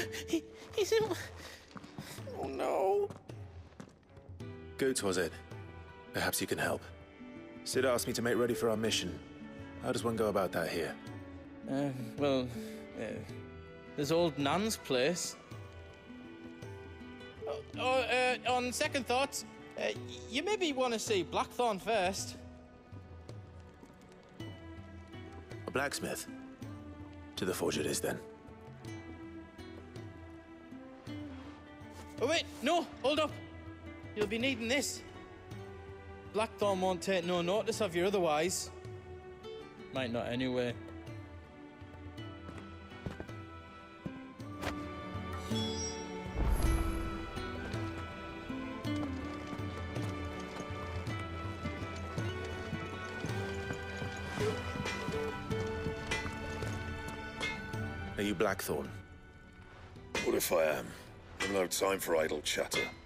He's in... Oh, no. Goetz was it? Perhaps you can help. Sid asked me to make ready for our mission. How does one go about that here? There's old Nan's place. On second thoughts, you maybe want to see Blackthorn first. A blacksmith? To the forge it is, then. Oh, wait, no, hold up. You'll be needing this. Blackthorn won't take no notice of you otherwise. Might not anyway. Are you Blackthorn? What if I am? I've no time for idle chatter.